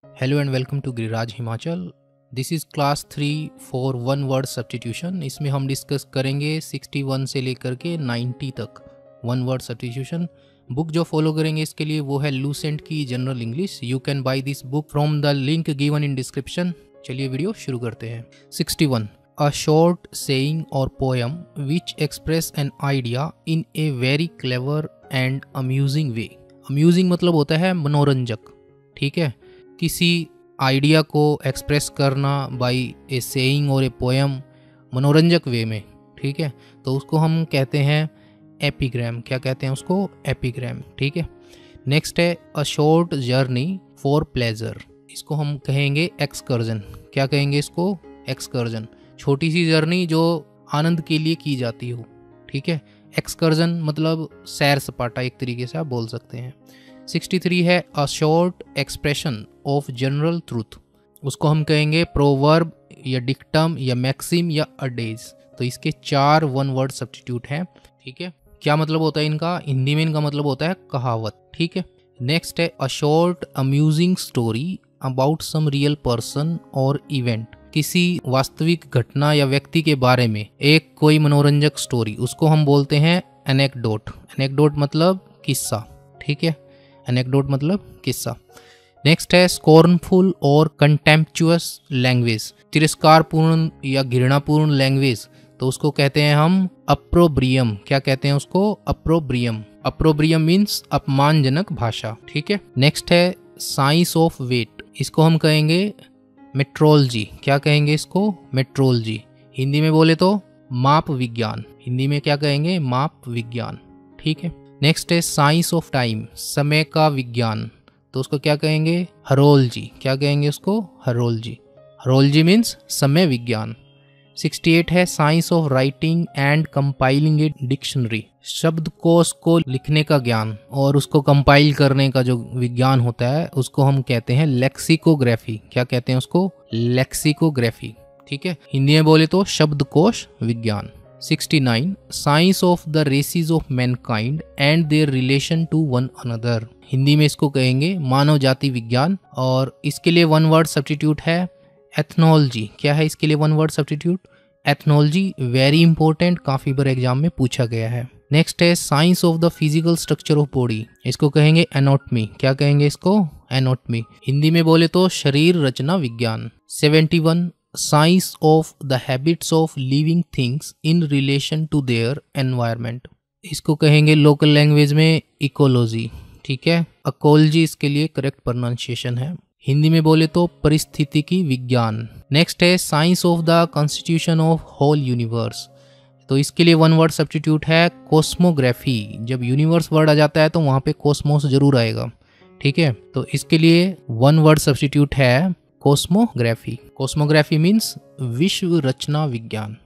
Hello and welcome to Giriraj Himachal. This is class 3 for one word substitution. इसमें हम discuss करेंगे 61 से लेकर के 90 तक वन वर्ड सब्स्टिट्यूशन। बुक जो फॉलो करेंगे इसके लिए वो है लूसेंट की general English. You can buy this book from the link given in description. चलिए वीडियो शुरू करते हैं। 61 a short saying or poem which express an idea in a very clever and amusing way. Amusing मतलब होता है मनोरंजक, ठीक है। किसी आइडिया को एक्सप्रेस करना बाय ए सेइंग और ए पोएम मनोरंजक वे में, ठीक है, तो उसको हम कहते हैं एपिग्राम। क्या कहते हैं उसको? एपिग्राम, ठीक है। नेक्स्ट है a short journey for pleasure. इसको हम कहेंगे एक्सकर्जन। क्या कहेंगे इसको? एक्सकर्जन। छोटी सी जर्नी जो आनंद के लिए की जाती हो, ठीक है। एक्सकर्जन मतलब सैर सपाटा, एक तरीके से आप बोल सकते हैं। 63 है a short expression of general truth. उसको हम कहेंगे प्रोवर्ब या डिक्टम या मैक्सिम या अडेज। तो इसके 4 वन वर्ड सब्स्टिट्यूट हैं, ठीक है। क्या मतलब होता है इनका? हिंदी में इनका मतलब होता है कहावत, ठीक है। नेक्स्ट है a short amusing story about some real person or event. किसी वास्तविक घटना या व्यक्ति के बारे में एक कोई मनोरंजक स्टोरी, उसको हम बोलते हैं एनेक्डोट। एनेक्डोट मतलब किस्सा, ठीक है। एनेक्डोट मतलब किस्सा। नेक्स्ट है स्कॉर्नफुल और कंटेम्पचुअस लैंग्वेज। तिरस्कारपूर्ण या घृणापूर्ण लैंग्वेज, तो उसको कहते हैं हम अप्रोब्रियम। क्या कहते हैं उसको? अप्रोब्रियम। अप्रोब्रियम मीन्स अपमानजनक भाषा, ठीक है। नेक्स्ट है साइंस ऑफ वेट। इसको हम कहेंगे मेट्रोलॉजी। क्या कहेंगे इसको? मेट्रोलॉजी। हिंदी में बोले तो माप विज्ञान। हिंदी में क्या कहेंगे? माप विज्ञान, ठीक है। नेक्स्ट है साइंस ऑफ टाइम, समय का विज्ञान, तो उसको क्या कहेंगे? हरोलॉजी। क्या कहेंगे उसको? हरोलॉजी। हरोलॉजी मीन्स समय विज्ञान। 68 है science of writing and compiling a dictionary. शब्दकोश को लिखने का ज्ञान और उसको कंपाइल करने का जो विज्ञान होता है उसको हम कहते हैं लेक्सिकोग्राफी। क्या कहते हैं उसको? लेक्सिकोग्राफी, ठीक है। हिंदी में बोले तो शब्दकोश विज्ञान। 69 science of the races of mankind and their relation to one another. Hindi में इसको कहेंगे मानव जाति विज्ञान, और इसके लिए वन वर्ड सब्स्टिट्यूट है एथनोलॉजी। क्या है इसके लिए one word substitute? Ethnology. Very important, काफी बार एग्जाम में पूछा गया है। नेक्स्ट है science of the physical structure of body. इसको कहेंगे एनाटॉमी। क्या कहेंगे इसको? एनाटॉमी। हिंदी में बोले तो शरीर रचना विज्ञान। 71 science of the habits of living things in relation to their environment. इसको कहेंगे लोकल लैंग्वेज में इकोलॉजी, ठीक है। इकोलॉजी इसके लिए करेक्ट प्रोनाउंसिएशन है। हिंदी में बोले तो परिस्थितिकी विज्ञान। नेक्स्ट है science of the constitution of whole universe. तो इसके लिए वन वर्ड सब्स्टिट्यूट है कॉस्मोग्राफी। जब यूनिवर्स वर्ड आ जाता है तो वहाँ पे कॉस्मोस जरूर आएगा, ठीक है। तो इसके लिए वन वर्ड सब्स्टिट्यूट है कॉस्मोग्राफी। कॉस्मोग्राफी मीन्स विश्व रचना विज्ञान।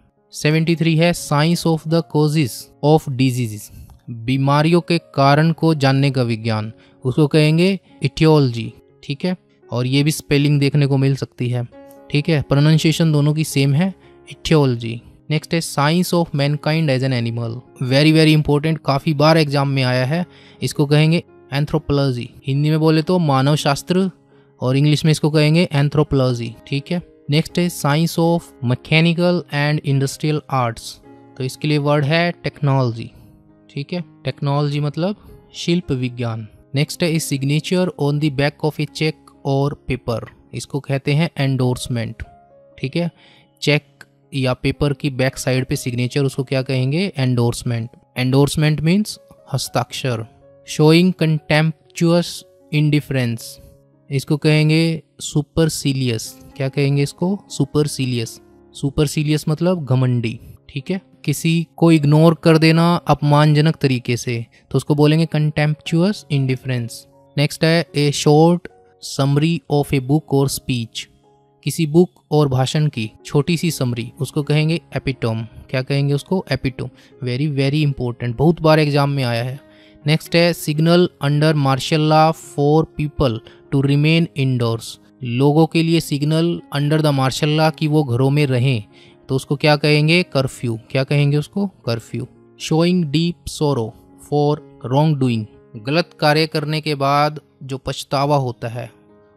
73 है science of the causes of disease. बीमारियों के कारण को जानने का विज्ञान, उसको कहेंगे इटियोलॉजी, ठीक है। और ये भी स्पेलिंग देखने को मिल सकती है, ठीक है। प्रोनाउंसिएशन दोनों की सेम है, इटियोलॉजी। नेक्स्ट है science of mankind as an animal. Very very important, काफी बार एग्जाम में आया है। इसको कहेंगे एंथ्रोपोलॉजी। हिंदी में बोले तो मानव शास्त्र, और इंग्लिश में इसको कहेंगे एंथ्रोपोलॉजी, ठीक है। नेक्स्ट है science of mechanical and industrial arts. तो इसके लिए वर्ड है टेक्नोलॉजी, ठीक है। टेक्नोलॉजी मतलब शिल्प विज्ञान। नेक्स्ट है signature on the back of a cheque or paper. इसको कहते हैं एंडोर्समेंट, ठीक है। चेक या पेपर की बैक साइड पे सिग्नेचर, उसको क्या कहेंगे? एंडोर्समेंट। एंडोर्समेंट मीन्स हस्ताक्षर। शोइंग कंटेम्पचुअस इंडिफरेंस, इसको कहेंगे सुपरसीलियस। क्या कहेंगे इसको? सुपरसीलियस। सुपरसीलियस मतलब घमंडी, ठीक है। किसी को इग्नोर कर देना अपमानजनक तरीके से, तो उसको बोलेंगे कंटेम्पचुअस इंडिफरेंस। नेक्स्ट है a short summary of a book or speech. किसी बुक और भाषण की छोटी सी समरी, उसको कहेंगे एपिटोम। क्या कहेंगे उसको? एपिटोम। वेरी वेरी इंपॉर्टेंट, बहुत बार एग्जाम में आया है। नेक्स्ट है signal under martial law for people to remain indoors. लोगों के लिए signal under the martial law कि वो घरों में रहें, तो उसको क्या कहेंगे? कर्फ्यू। क्या कहेंगे उसको? Curfew. Showing deep sorrow for wrong doing. गलत कार्य करने के बाद जो पछतावा होता है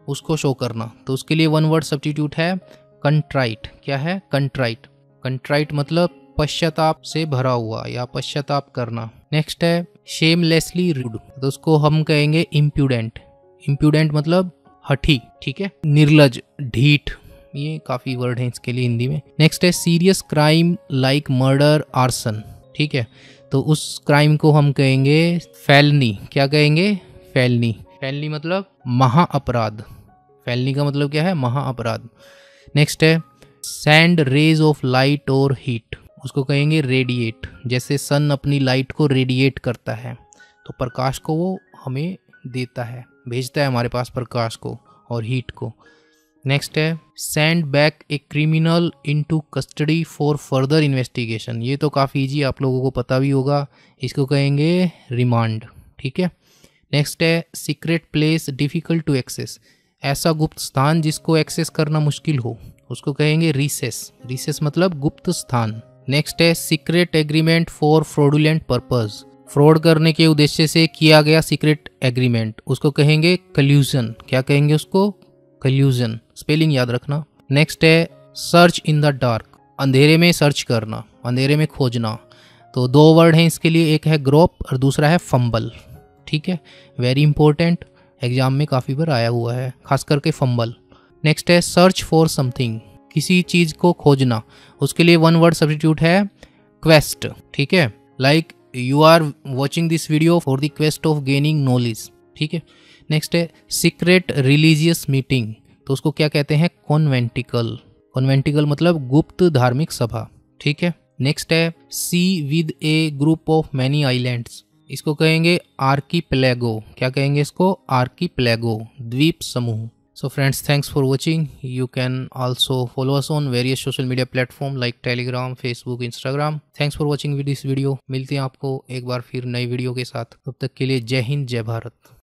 उसको शो करना। तो उसके लिए वन वर्ड सब्स्टिट्यूट है कंट्राइट। क्या है? कंट्राइट। कंट्राइट मतलब पश्चाताप से भरा हुआ या पश्चाताप करना। नेक्स्ट है शेमलेसली रूड, तो उसको हम कहेंगे इम्प्यूडेंट। इम्प्यूडेंट मतलब हठी, ठीक है, निर्लज, ढीठ, ये काफ़ी वर्ड हैं इसके लिए हिंदी में। नेक्स्ट है serious crime like murder, arson, ठीक है, तो उस क्राइम को हम कहेंगे फेलनी। क्या कहेंगे? फेलनी। फेलनी मतलब महा अपराध। फेलनी का मतलब क्या है? महा अपराध। नेक्स्ट है send rays of light or heat, उसको कहेंगे रेडिएट। जैसे सन अपनी लाइट को रेडिएट करता है, तो प्रकाश को वो हमें देता है, भेजता है हमारे पास प्रकाश को और हीट को। नेक्स्ट है send back a criminal into custody for further investigation. ये तो काफ़ी ईजी, आप लोगों को पता भी होगा, इसको कहेंगे रिमांड, ठीक है। नेक्स्ट है secret place difficult to access, ऐसा गुप्त स्थान जिसको एक्सेस करना मुश्किल हो, उसको कहेंगे रिसेस। रिसेस मतलब गुप्त स्थान। नेक्स्ट है secret agreement for fraudulent purpose, fraud करने के उद्देश्य से किया गया सीक्रेट एग्रीमेंट, उसको कहेंगे कल्यूजन। क्या कहेंगे उसको? कल्यूजन। स्पेलिंग याद रखना। नेक्स्ट है सर्च इन द डार्क, अंधेरे में सर्च करना, अंधेरे में खोजना। तो दो वर्ड हैं इसके लिए, एक है ग्रोप और दूसरा है फंबल, ठीक है, वेरी इंपॉर्टेंट, एग्जाम में काफ़ी बार आया हुआ है, खास करके फंबल। नेक्स्ट है सर्च फॉर समथिंग, किसी चीज़ को खोजना, उसके लिए वन वर्ड सब्स्टिट्यूट है क्वेस्ट, ठीक है, like you are watching this video for the quest of gaining knowledge, ठीक है। नेक्स्ट है सीक्रेट रिलीजियस मीटिंग, तो उसको क्या कहते हैं? कॉन्वेंटिकल। कॉन्वेंटिकल मतलब गुप्त धार्मिक सभा, ठीक है। नेक्स्ट है sea with a group of many islands, इसको कहेंगे आर्कीपेलागो। क्या कहेंगे इसको? आर्कीपेलागो, द्वीप समूह। So friends, thanks for watching. You can also follow us on various social media platform like Telegram, Facebook, Instagram. Thanks for watching this video. मिलते हैं आपको एक बार फिर नई वीडियो के साथ, तब तक के लिए जय हिंद, जय भारत।